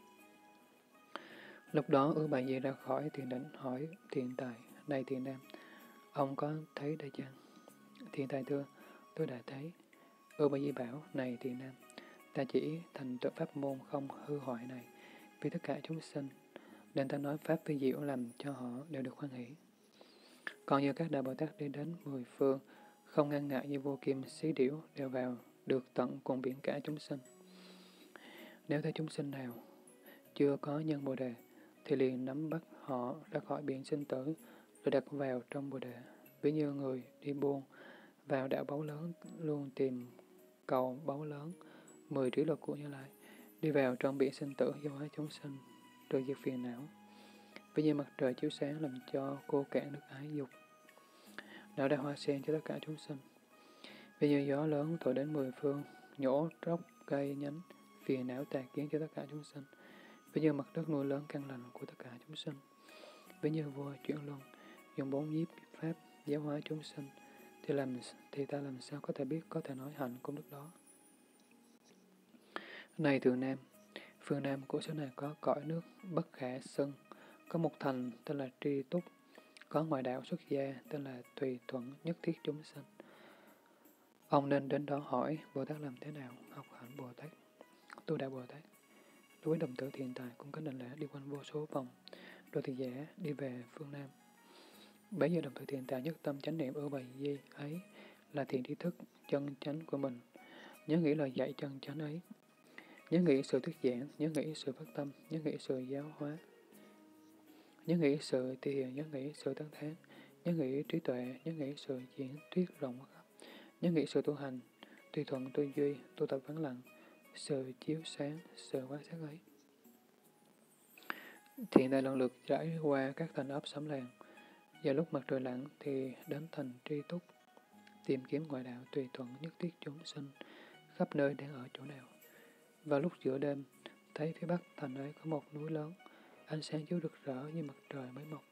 Lúc đó Ưu Bà Di ra khỏi thiền định hỏi Thiện Tài: Này Thiện Nam, ông có thấy đây chăng? Thiện Tài thưa: Tôi đã thấy. Ưu Bà Di bảo: Này Thiện Nam, ta chỉ thành tựu pháp môn không hư hoại này vì tất cả chúng sinh, nên ta nói pháp vi diệu làm cho họ đều được hoan hỷ. Còn như các đại Bồ Tát đi đến mười phương, không ngăn ngại như vô kim xí điểu, đều vào được tận cùng biển cả chúng sinh. Nếu thấy chúng sinh nào chưa có nhân Bồ Đề, thì liền nắm bắt họ ra khỏi biển sinh tử, rồi đặt vào trong Bồ Đề. Ví như người đi buôn vào đảo báu lớn, luôn tìm cầu báu lớn, mười trí luật của Như Lai, đi vào trong biển sinh tử do hóa chúng sinh, rồi diệt phiền não. Ví như mặt trời chiếu sáng làm cho cô cạn nước ái dục, nở ra hoa sen cho tất cả chúng sinh. Ví như gió lớn thổi đến mười phương, nhổ tróc cây nhánh, phiền não tà kiến cho tất cả chúng sinh. Ví như mặt đất nuôi lớn căn lành của tất cả chúng sinh. Ví như vua chuyển luân, dùng bốn nhiếp pháp giáo hóa chúng sinh, thì làm thì ta làm sao có thể biết, có thể nói hạnh công đức đó. Này Thượng Nam, phương Nam của xứ này có cõi nước bất khả xưng, có một thành tên là Tri Túc, có ngoại đạo xuất gia tên là Tùy Thuận Nhất Thiết Chúng Sinh. Ông nên đến đó hỏi Bồ Tát làm thế nào học hạnh Bồ Tát. Tu Đạo Bồ Tát đối với đồng tử Thiện Tài cũng có định lễ đi quanh vô số vòng, rồi thì giả đi về phương Nam. Bấy giờ đồng tử Thiện Tài nhất tâm chánh niệm Ưu Bà Di ấy là thiện tri thức chân chánh của mình, nhớ nghĩ lời dạy chân chánh ấy, nhớ nghĩ sự thuyết giảng, nhớ nghĩ sự phát tâm, nhớ nghĩ sự giáo hóa, nhớ nghĩ sự thể hiện, nhớ nghĩ sự tán thán, nhớ nghĩ trí tuệ, nhớ nghĩ sự diễn thuyết rộng khắp, nhớ nghĩ sự tu hành, tùy thuận tư duy, tu tập vắng lặng, sự chiếu sáng, sự quan sát ấy. Thiện Tài lần lượt trải qua các thành ấp xóm làng, và lúc mặt trời lặn thì đến thành Tri Túc, tìm kiếm ngoại đạo tùy thuận nhất thiết chúng sinh, khắp nơi đang ở chỗ nào. Vào lúc giữa đêm, thấy phía bắc thành ấy có một núi lớn, ánh sáng chiếu rực rỡ như mặt trời mới mọc.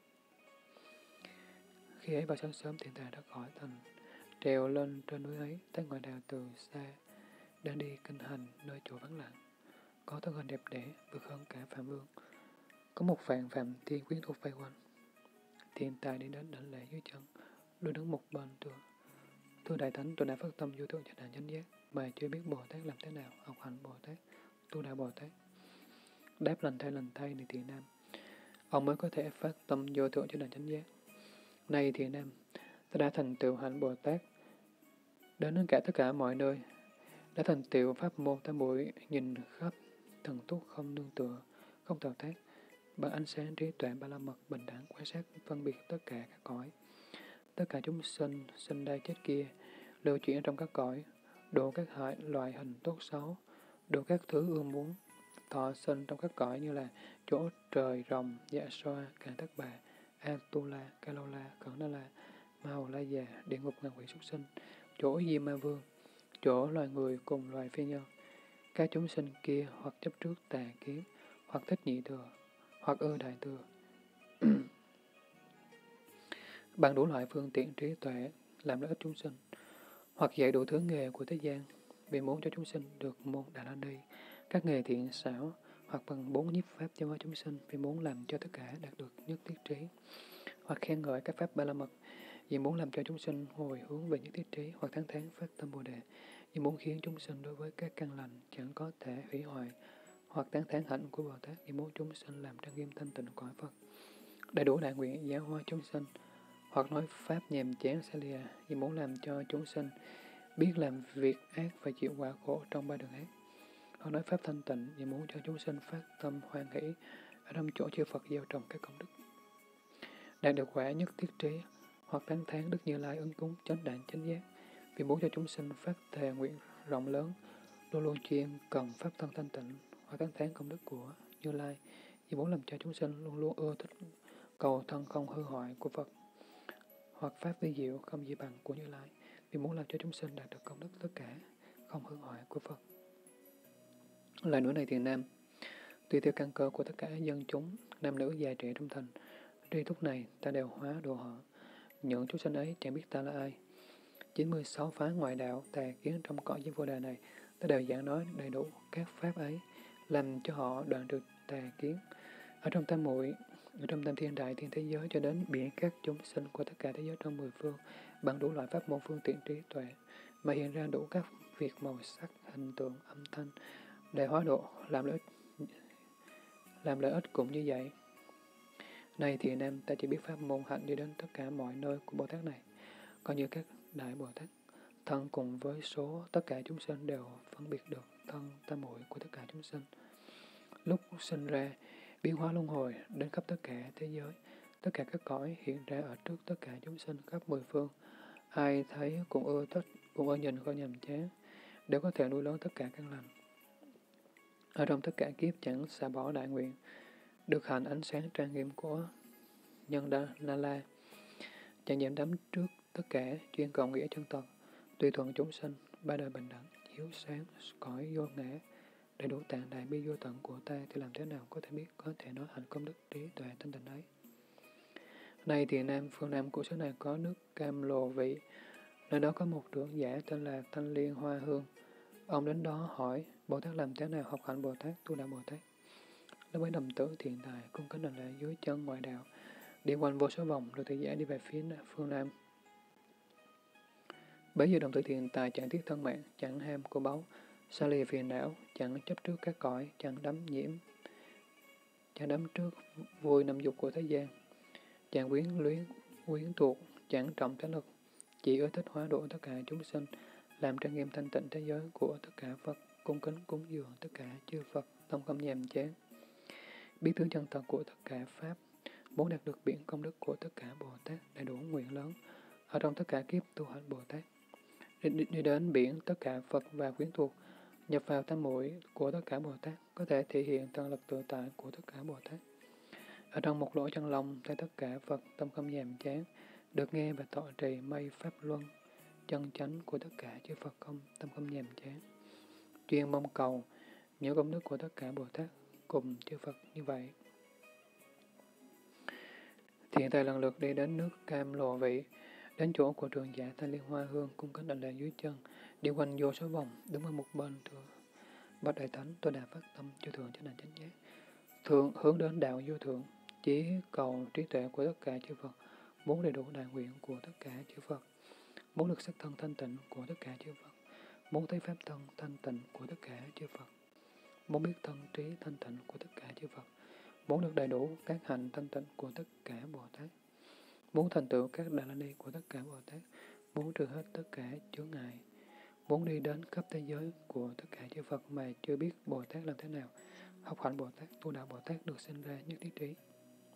Khi ấy vào sáng sớm, Thiện Tài đã khỏi thành, trèo lên trên núi ấy, thấy ngoại đạo từ xa, đang đi kinh hành nơi chỗ vắng lặng, có thân hình đẹp đẽ, vượt hơn cả Phạm Vương. Có một vạn Phạm Thiên quyến thuộc vây quanh. Thiện Tài đi đến đảnh lễ dưới chân, đôi đứng một bên tựa: Thưa Đại Thánh, tôi đã phát tâm vô thượng chánh đẳng chánh giác, mà chưa biết Bồ Tát làm thế nào học hành Bồ Tát, tu đạo Bồ Tát. Đáp lành thay lành thay này Thiện Nam, ông mới có thể phát tâm vô thượng chánh đẳng chánh giác. Này Thiện Nam, ta đã thành tựu hạnh Bồ Tát đến cả tất cả mọi nơi, đã thành tựu pháp môn tam muội, nhìn khắp thần túc không nương tựa, không tạo tác, bằng ánh sáng trí tuệ ba la mật bình đẳng quan sát phân biệt tất cả các cõi, tất cả chúng sinh sinh đây chết kia, lưu chuyển trong các cõi, độ các hại loại hình tốt xấu, độ các thứ ưa muốn, thọ sinh trong các cõi như là chỗ trời rồng, dạ xoa, càn tắc bà, Atula, Kalola, Cẩn Đa La, Ma Hầu La Già, địa ngục ngàn quỷ súc sinh, chỗ Diêm Ma Vương, chỗ loài người cùng loài phi nhân. Các chúng sinh kia hoặc chấp trước tà kiến, hoặc thích nhị thừa, hoặc ưa đại thừa. Bằng đủ loại phương tiện trí tuệ làm lợi ích chúng sinh, hoặc dạy đủ thứ nghề của thế gian, vì muốn cho chúng sinh được môn Đà La Ni, các nghề thiện xảo, hoặc bằng bốn nhiếp pháp giáo hóa chúng sinh, vì muốn làm cho tất cả đạt được nhất thiết trí, hoặc khen ngợi các pháp ba la mật, vì muốn làm cho chúng sinh hồi hướng về nhất thiết trí, hoặc tán thán phát tâm Bồ Đề, vì muốn khiến chúng sinh đối với các căn lành chẳng có thể hủy hoại, hoặc tán thán hạnh của Bồ Tát, vì muốn chúng sinh làm trang nghiêm thanh tịnh cõi Phật, đầy đủ đại nguyện giáo hóa chúng sinh, hoặc nói pháp nhàm chán xa lìa, vì muốn làm cho chúng sinh biết làm việc ác và chịu quả khổ trong ba đường ác, hoặc nói pháp thanh tịnh, vì muốn cho chúng sinh phát tâm hoan hỷ ở trong chỗ chư Phật gieo trồng các công đức, đạt được quả nhất thiết trí, hoặc tán thán Đức Như Lai ứng cúng chánh đẳng chánh giác, vì muốn cho chúng sinh phát thề nguyện rộng lớn, luôn luôn chuyên cần pháp thân thanh tịnh, hoặc tán thán công đức của Như Lai, vì muốn làm cho chúng sinh luôn luôn ưa thích cầu thân không hư hoại của Phật, hoặc pháp vi diệu không gì bằng của Như Lai, vì muốn làm cho chúng sinh đạt được công đức tất cả không hư hoại của Phật. Lại nữa này thiện nam, tùy theo căn cơ của tất cả dân chúng, nam nữ già trẻ trong thành, tri túc này ta đều hóa độ họ. Những chúng sinh ấy chẳng biết ta là ai. chín mươi sáu phái ngoại đạo tà kiến trong cõi giới vô đà này, ta đều giảng nói đầy đủ các pháp ấy, làm cho họ đoạn được tà kiến. Ở trong tam muội, ở trong tam thiên đại thiên thế giới cho đến biển các chúng sinh của tất cả thế giới trong mười phương, bằng đủ loại pháp môn phương tiện trí tuệ, mà hiện ra đủ các việc màu sắc, hình tượng, âm thanh, để hóa độ, làm lợi ích, làm lợi ích cũng như vậy. Này thì nam, ta chỉ biết pháp môn hạnh đi đến tất cả mọi nơi của Bồ Tát này. Còn như các đại Bồ Tát, thân cùng với số tất cả chúng sinh đều phân biệt được thân tam muội của tất cả chúng sinh. Lúc sinh ra, biến hóa luân hồi đến khắp tất cả thế giới, tất cả các cõi hiện ra ở trước tất cả chúng sinh khắp mười phương. Ai thấy cũng ưa thích, cũng ưa nhìn không nhàm chán, đều có thể nuôi lớn tất cả căn lành. Ở trong tất cả kiếp chẳng xả bỏ đại nguyện, được hạnh ánh sáng trang nghiêm của nhân đa na la, chẳng giảm đắm trước tất cả chuyên cầu nghĩa chân thật, tùy thuận chúng sinh, ba đời bình đẳng, chiếu sáng cõi vô ngã, đầy đủ tạng đại bi vô tận của ta, thì làm thế nào có thể biết, có thể nói hạnh công đức trí tuệ thanh tịnh ấy. Này thì nam, phương nam của xứ này có nước cam lồ vị, nơi đó có một trưởng giả tên là Thanh Liên Hoa Hương. Ông đến đó hỏi, Bồ Tát làm thế nào học hạnh Bồ Tát, tu đạo Bồ Tát? Lúc ấy đồng tử thiện tài, cung kính đảnh lễ dưới chân ngoại đạo, đi quanh vô số vòng, rồi tự giả đi về phía phương nam. Bấy giờ đồng tử thiện tài chẳng tiếc thân mạng, chẳng ham của báu, xa lìa phiền não, chẳng chấp trước các cõi, chẳng đắm nhiễm, chẳng đắm trước vui năm dục của thế gian, chẳng quyến luyến, quyến thuộc, chẳng trọng thế lực, chỉ ưa thích hóa độ tất cả chúng sinh, làm trang nghiêm thanh tịnh thế giới của tất cả Phật, cung kính cúng dường tất cả chư Phật, tâm không nhàm chán, biết tướng chân thật của tất cả Pháp, muốn đạt được biển công đức của tất cả Bồ Tát, đầy đủ nguyện lớn, ở trong tất cả kiếp tu hành Bồ Tát. Đi, đi, đi đến biển tất cả Phật và quyến thuộc, nhập vào tam muội của tất cả Bồ Tát, có thể thể hiện tăng lực tự tại của tất cả Bồ Tát. Ở trong một lỗ chân lông, thấy tất cả Phật, tâm không nhàm chán, được nghe và thọ trì mây Pháp Luân, chân chánh của tất cả chư Phật không, tâm không nhàm chán. Chuyên mong cầu, những công đức của tất cả Bồ Tát, cùng chư Phật như vậy. Thiện tài lần lượt đi đến nước cam lồ vị, đến chỗ của trường giả Thanh Liên Hoa Hương, cung kính đảnh lễ dưới chân, đi quanh vô số vòng, đứng ở một bên thưa bạch đại thánh, tôi đã phát tâm chư thượng chánh đẳng chánh giác, thượng hướng đến đạo vô thượng, chí cầu trí tuệ của tất cả chư Phật, muốn đầy đủ đại nguyện của tất cả chư Phật, muốn được sắc thân thanh tịnh của tất cả chư Phật, muốn thấy pháp thân thanh tịnh của tất cả chư Phật, muốn biết thân trí thanh tịnh của tất cả chư Phật, muốn được đầy đủ các hạnh thanh tịnh của tất cả Bồ Tát, muốn thành tựu các Đà La Ni của tất cả Bồ Tát, muốn trừ hết tất cả chướng ngại, muốn đi đến khắp thế giới của tất cả chư Phật mà chưa biết Bồ Tát làm thế nào, học hạnh Bồ Tát, tu đạo Bồ Tát được sinh ra nhất thiết trí.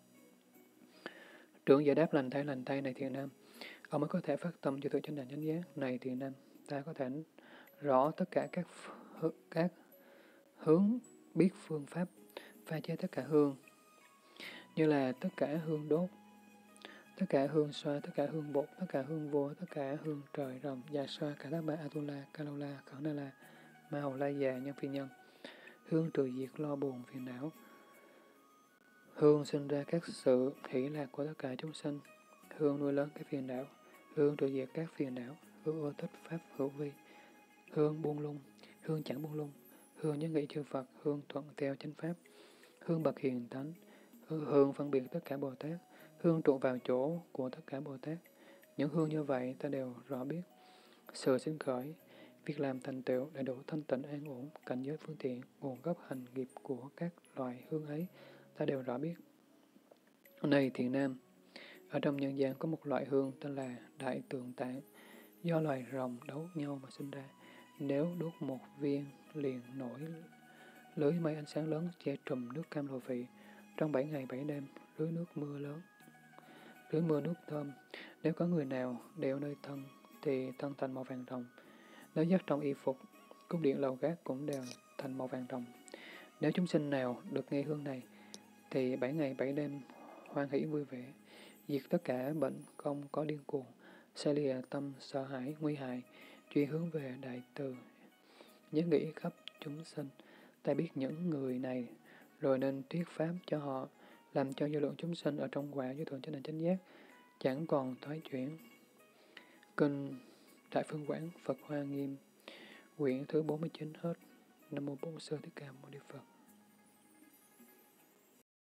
Trưởng giải đáp lành thay lành thay này thiện nam, ông mới có thể phát tâm cho tự chánh đẳng chánh giác. Này thiện nam, ta có thể rõ tất cả các các hướng, biết phương pháp pha chế tất cả hương, như là tất cả hương đốt, tất cả hương xoa, tất cả hương bột, tất cả hương vô, tất cả hương trời rồng, già xoa, cả tác ba, atula, kalola, khẩn na la, ma hầu la già, nhân phi nhân, hương trừ diệt lo buồn phiền não, hương sinh ra các sự hỷ lạc của tất cả chúng sinh, hương nuôi lớn các phiền não, hương trừ diệt các phiền não, hương ưa thích pháp hữu vi, hương buông lung, hương chẳng buông lung, hương nhớ nghĩ chư Phật, hương thuận theo chánh pháp, hương bậc hiền thánh, hương, hương phân biệt tất cả Bồ Tát, hương trụ vào chỗ của tất cả Bồ Tát. Những hương như vậy ta đều rõ biết. Sự sinh khởi, việc làm thành tựu đầy đủ thanh tịnh an ổn, cảnh giới phương tiện, nguồn gốc hành nghiệp của các loại hương ấy, ta đều rõ biết. Này thiện nam, ở trong nhân gian có một loại hương tên là Đại Tượng Tạng, do loài rồng đấu nhau mà sinh ra. Nếu đốt một viên liền nổi lưới mây ánh sáng lớn che trùm nước cam lồ vị, trong bảy ngày bảy đêm, lưới nước mưa lớn, lưới mưa nước thơm. Nếu có người nào đeo nơi thân, thì thân thành màu vàng rồng. Nếu dắt trong y phục, cung điện lầu gác cũng đều thành màu vàng rồng. Nếu chúng sinh nào được nghe hương này, thì bảy ngày bảy đêm hoan hỷ vui vẻ, diệt tất cả bệnh, không có điên cuồng, xa lìa tâm sợ hãi, nguy hại, chuyên hướng về đại từ, nhớ nghĩ khắp chúng sinh. Ta biết những người này, rồi nên thuyết pháp cho họ, làm cho dư luận chúng sinh ở trong quả với thuận chánh đẳng chánh giác, chẳng còn thoái chuyển. Kinh Đại Phương Quán Phật Hoa Nghiêm, quyển thứ bốn mươi chín hết. Nam mô Bổn Sư Thích Ca Mâu Ni Phật.